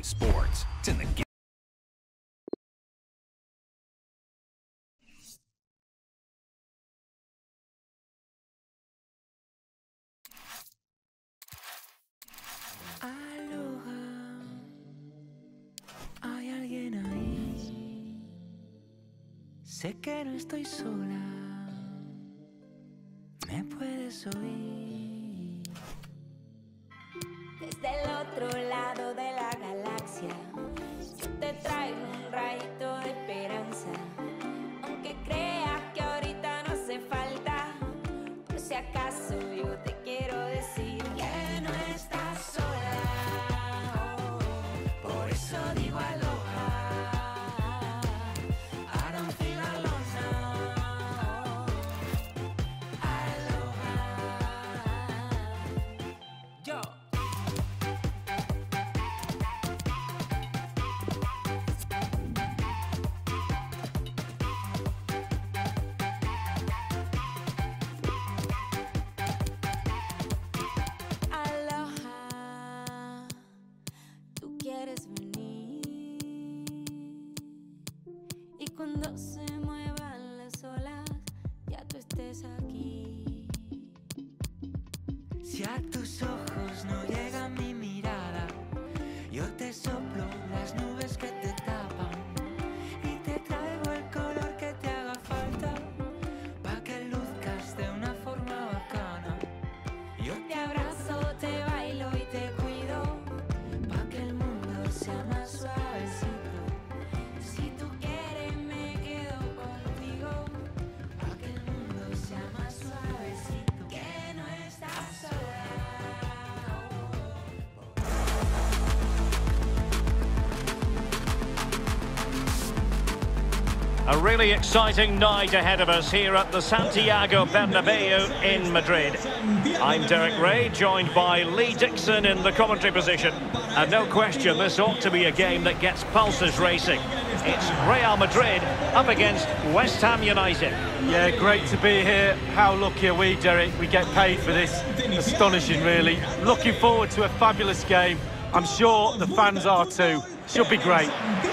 sports. It's in the game. Aloha, hay alguien ahí. Sé que no estoy sola, me puedes oír. Desde el otro lado de la galaxia, yo te traigo un rayito de esperanza. Aunque creas que ahorita no hace falta, por si acaso yo te quiero decir que no estás sola. Oh, por eso digo aloha. I don't feel alone now. Aloha. Yo. Aloha, tú quieres venir y cuando se muevan las olas ya tú estés aquí. Si a tus ojos no llega mi mirada, yo te soplo las nubes que te tapan y te traigo el color que te haga falta, pa' que luzcas de una forma bacana. Yo Te abrazo, te bailo y te cuido, pa' que el mundo sea más suavecito. si tú quieres me quedo contigo, Pa' que el mundo sea más suavecito. que no estás sola. A really exciting night ahead of us here at the Santiago Bernabeu in Madrid. I'm Derek Ray, joined by Lee Dixon in the commentary position. And no question, this ought to be a game that gets pulses racing. It's Real Madrid up against West Ham United. Yeah, great to be here. How lucky are we, Derek? We get paid for this. Astonishing, really. Looking forward to a fabulous game. I'm sure the fans are too. Should be great.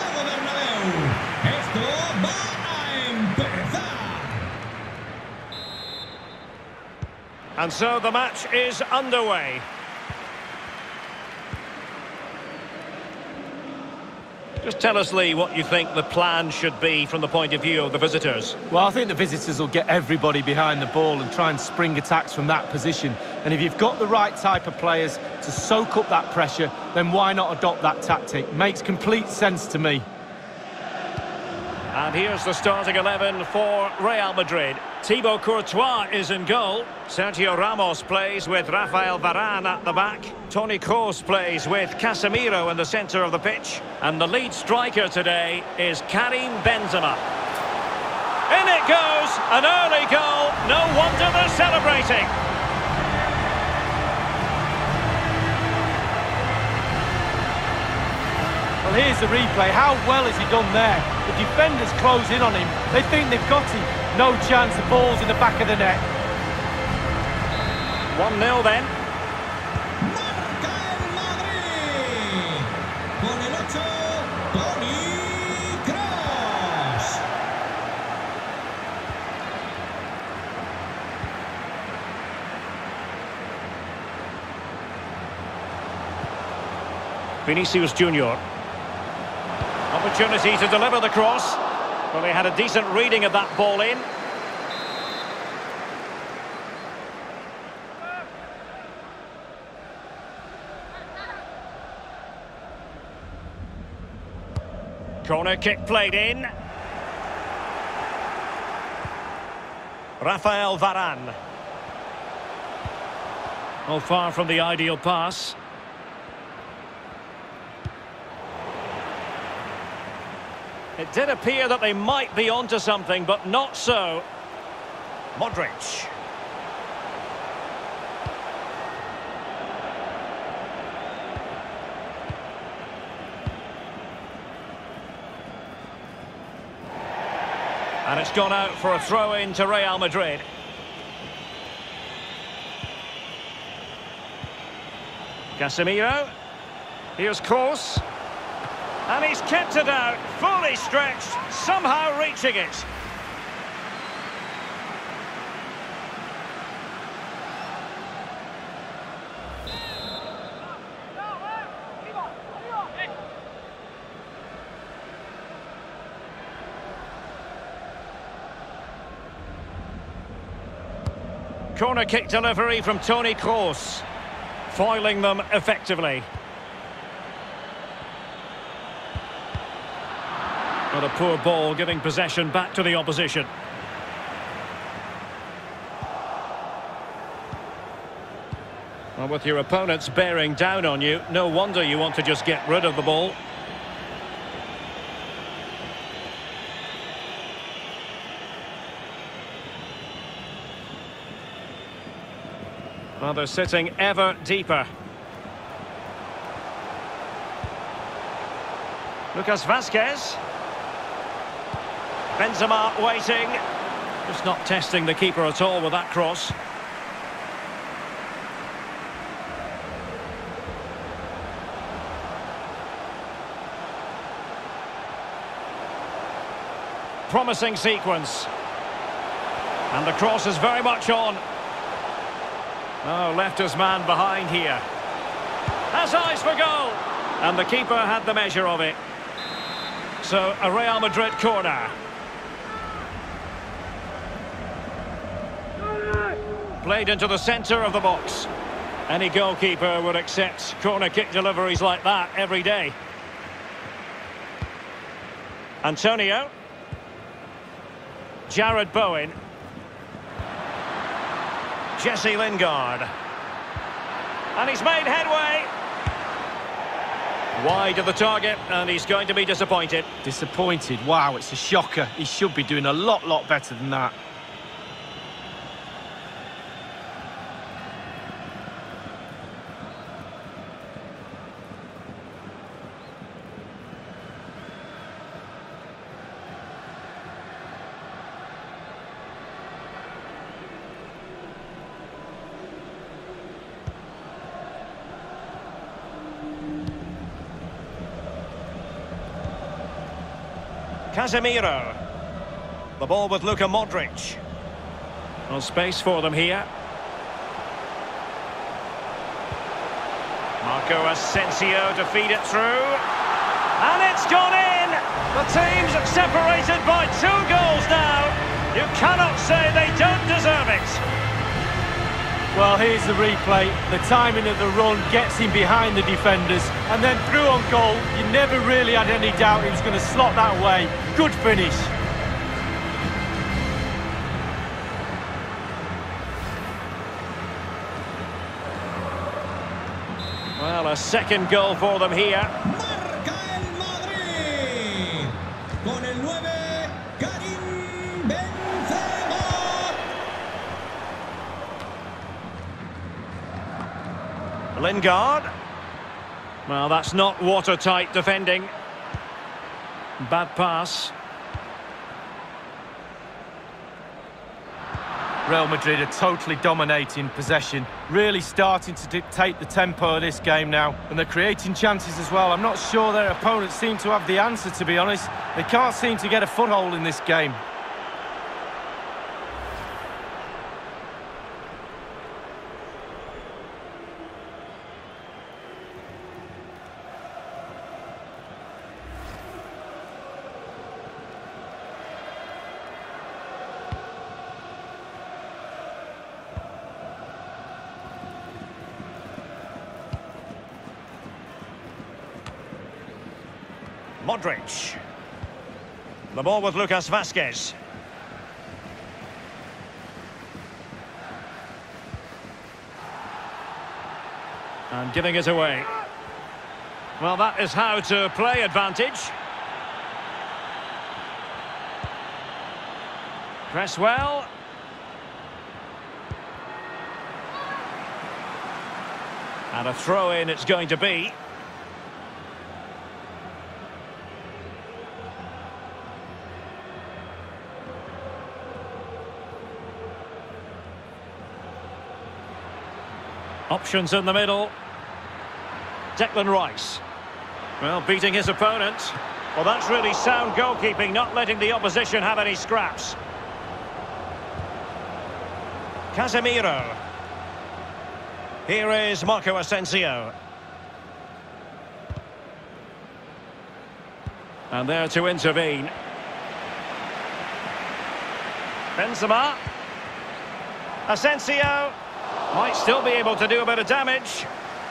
And so the match is underway. Just tell us, Lee, what you think the plan should be from the point of view of the visitors. Well, I think the visitors will get everybody behind the ball and try and spring attacks from that position. And if you've got the right type of players to soak up that pressure, then why not adopt that tactic? Makes complete sense to me. And here's the starting 11 for Real Madrid. Thibaut Courtois is in goal. Sergio Ramos plays with Rafael Varane at the back. Toni Kroos plays with Casemiro in the centre of the pitch. And the lead striker today is Karim Benzema. In it goes! An early goal. No wonder they're celebrating. Well, here's the replay. How well has he done there? The defenders close in on him. They think they've got him. No chance, the ball's in the back of the net. 1-0 then. Vinicius Junior. Opportunity to deliver the cross. Well, he had a decent reading of that ball in. Corner kick played in. Rafael Varane. Oh, far from the ideal pass. It did appear that they might be onto something, but not so. Modric. And it's gone out for a throw-in to Real Madrid. Casemiro. Here's Kroos. And he's kept it out, fully stretched, somehow reaching it. Corner kick delivery from Toni Kroos, foiling them effectively. But a poor ball giving possession back to the opposition. Well, with your opponents bearing down on you, no wonder you want to just get rid of the ball. Well, they're sitting ever deeper. Lucas Vazquez. Benzema waiting. Just not testing the keeper at all with that cross. Promising sequence. And the cross is very much on. Oh, left his man behind here. Has eyes for goal. And the keeper had the measure of it. So, a Real Madrid corner. Played into the centre of the box. Any goalkeeper would accept corner kick deliveries like that every day. Antonio. Jared Bowen. Jesse Lingard. And he's made headway. Wide of the target, and he's going to be disappointed. Disappointed? Wow, it's a shocker. He should be doing a lot better than that. Casemiro. The ball with Luka Modric. No space for them here. Marco Asensio to feed it through. And it's gone in! The team's separated by 2 goals now. You cannot say they don't deserve it. Well, here's the replay. The timing of the run gets him behind the defenders and then through on goal. You never really had any doubt he was going to slot that way. Good finish. Well, a second goal for them here. Marca el Madrid con el 9, Karim Benzema. Lingard. Well, that's not watertight defending. Bad pass. Real Madrid are totally dominating possession, really starting to dictate the tempo of this game now, and they're creating chances as well. I'm not sure their opponents seem to have the answer, to be honest. They can't seem to get a foothold in this game. Modric. The ball with Lucas Vazquez. And giving it away. Well, that is how to play advantage. Press well. And a throw-in it's going to be. Options in the middle. Declan Rice. Well, beating his opponent. Well, that's really sound goalkeeping, not letting the opposition have any scraps. Casemiro. Here is Marco Asensio. And there to intervene. Benzema. Asensio. Might still be able to do a bit of damage.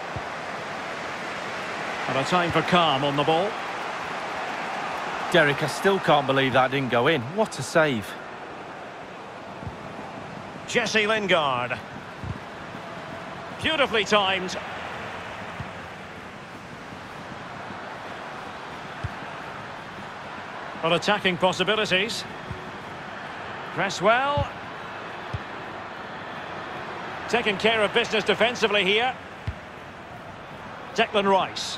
And a time for calm on the ball. Derek, I still can't believe that didn't go in. What a save. Jesse Lingard. Beautifully timed. Well, attacking possibilities. Press well. Taking care of business defensively here. Declan Rice.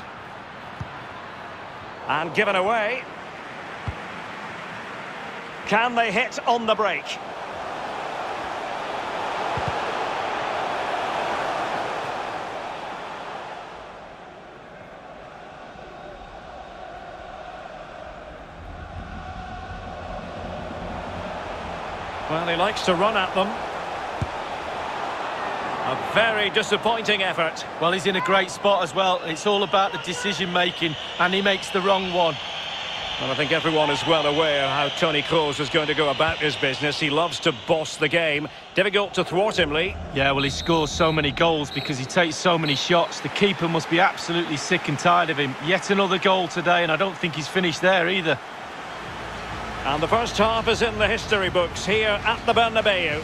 And given away. Can they hit on the break? Well, he likes to run at them. A very disappointing effort. Well, he's in a great spot as well. It's all about the decision-making, and he makes the wrong one. Well, I think everyone is well aware how Toni Kroos is going to go about his business. He loves to boss the game. Difficult to thwart him, Lee. Yeah, well, he scores so many goals because he takes so many shots. The keeper must be absolutely sick and tired of him. Yet another goal today, and I don't think he's finished there either. And the first half is in the history books here at the Bernabeu.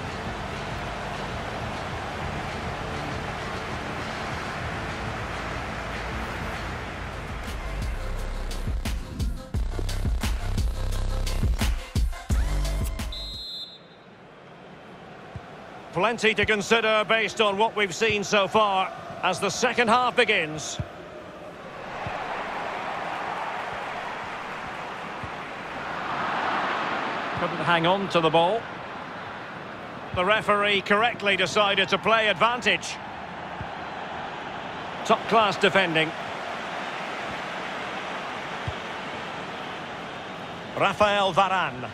Plenty to consider based on what we've seen so far as the second half begins. Couldn't hang on to the ball. The referee correctly decided to play advantage. Top-class defending. Rafael Varane.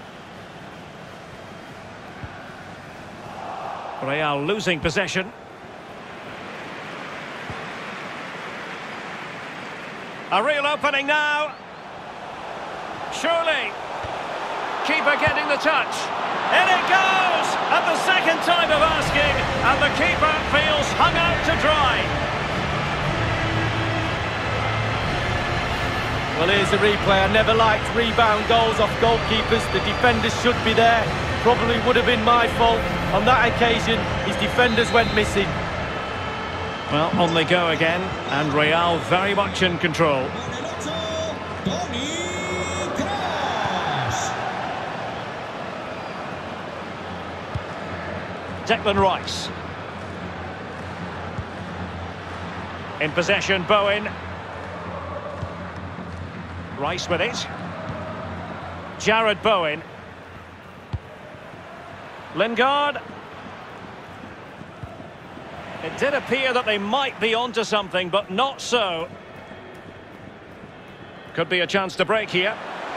Real losing possession. A real opening now. Surely. Keeper getting the touch. In it goes! At the second time of asking, and the keeper feels hung out to dry. Well, here's the replay. I never liked rebound goals off goalkeepers. The defenders should be there. Probably would have been my fault. On that occasion, his defenders went missing. Well, on they go again, and Real very much in control. Toni Kroos. Declan Rice. In possession, Bowen. Rice with it. Jared Bowen. Lingard. It did appear that they might be onto something, but not so. Could be a chance to break here.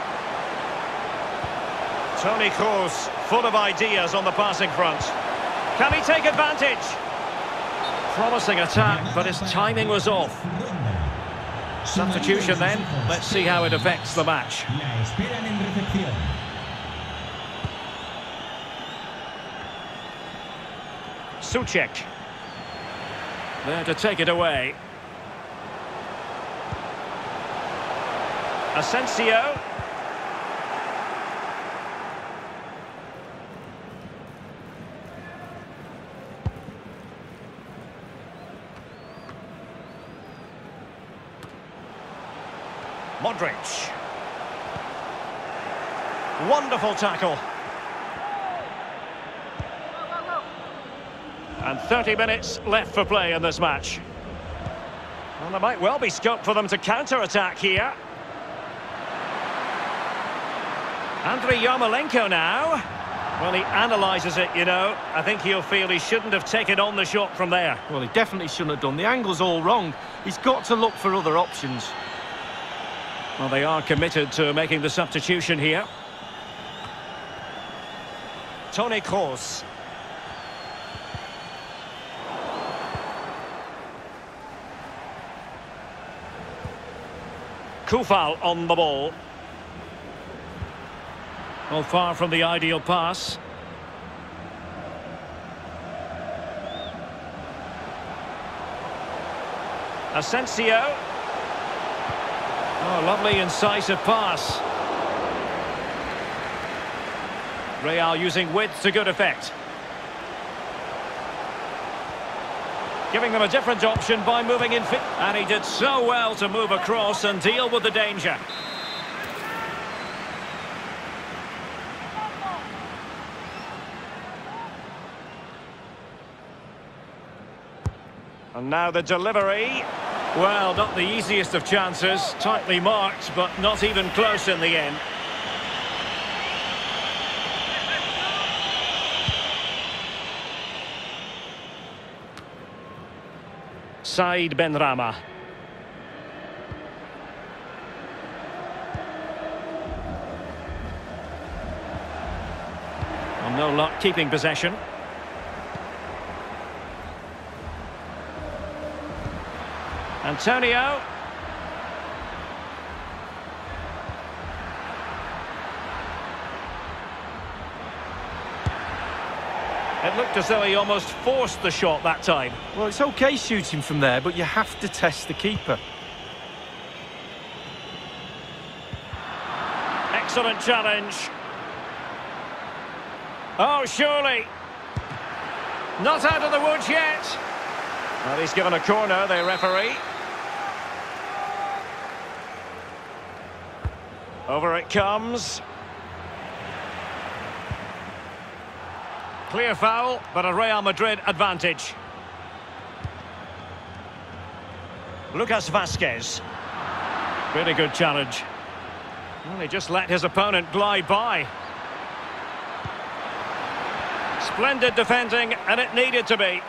Toni Kroos, full of ideas on the passing front. Can he take advantage? Promising attack, but his timing was off. Substitution then. Let's see how it affects the match. Souček. There to take it away. Asensio. Modric. Wonderful tackle. And 30 minutes left for play in this match. Well, there might well be scope for them to counter-attack here. Andriy Yarmolenko now. Well, he analyses it, you know. I think he'll feel he shouldn't have taken on the shot from there. Well, he definitely shouldn't have done. The angle's all wrong. He's got to look for other options. Well, they are committed to making the substitution here. Toni Kroos. Koufal on the ball. Well, far from the ideal pass. Asensio. Oh, lovely incisive pass. Real using width to good effect. Giving them a different option by moving in. And he did so well to move across and deal with the danger. And now the delivery. Well, not the easiest of chances. Tightly marked, but not even close in the end. Said Benrahma. Well, no luck keeping possession. Antonio. It looked as though he almost forced the shot that time. Well, it's okay shooting from there, but you have to test the keeper. Excellent challenge. Oh, surely. Not out of the woods yet. Well, he's given a corner, the referee. Over it comes. Clear foul, but a Real Madrid advantage. Lucas Vazquez. Really good challenge. Well, he just let his opponent glide by. Splendid defending, and it needed to be.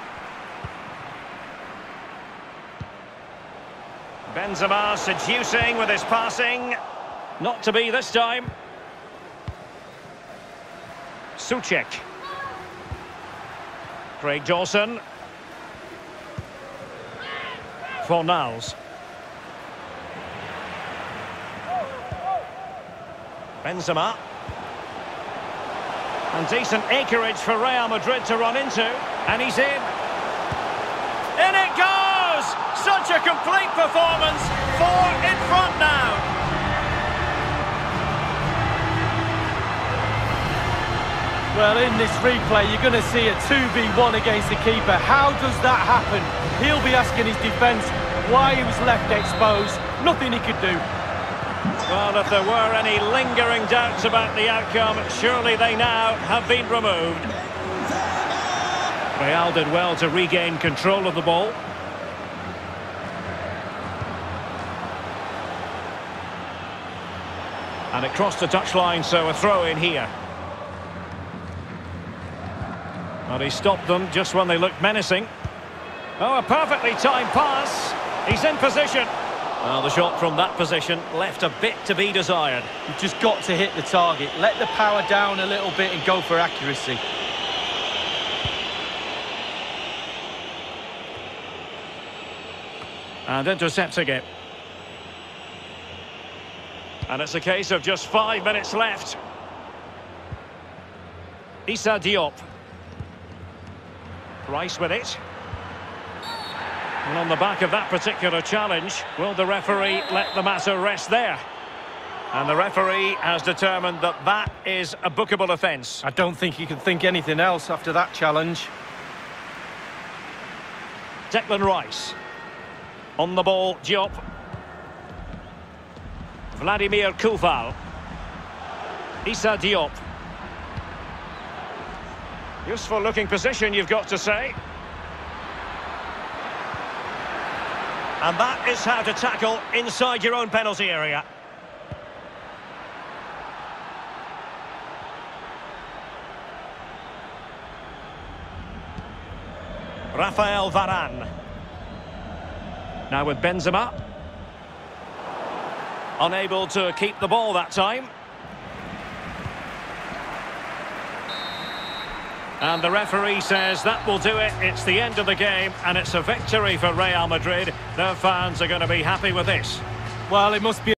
Benzema seducing with his passing. Not to be this time. Souček. Craig Dawson. Fornals. Benzema. And decent acreage for Real Madrid to run into. And he's in. In it goes! Such a complete performance. 4 in front now. Well, in this replay, you're going to see a 2v1 against the keeper. How does that happen? He'll be asking his defence why he was left exposed. Nothing he could do. Well, if there were any lingering doubts about the outcome, surely they now have been removed. Real did well to regain control of the ball. And it crossed the touchline, so a throw in here. Well, he stopped them just when they looked menacing. Oh, a perfectly timed pass. He's in position. Well, the shot from that position left a bit to be desired. You've just got to hit the target. Let the power down a little bit and go for accuracy. And intercepting it. And it's a case of just 5 minutes left. Issa Diop. Rice with it. And on the back of that particular challenge, will the referee let the matter rest there? And the referee has determined that that is a bookable offence. I don't think you can think anything else after that challenge. Declan Rice. On the ball, Diop. Vladimir Koufal. Issa Diop. Useful looking position, you've got to say. And that is how to tackle inside your own penalty area. Rafael Varane. Now with Benzema. Unable to keep the ball that time. And the referee says that will do it. It's the end of the game, and it's a victory for Real Madrid. Their fans are going to be happy with this. Well, it must be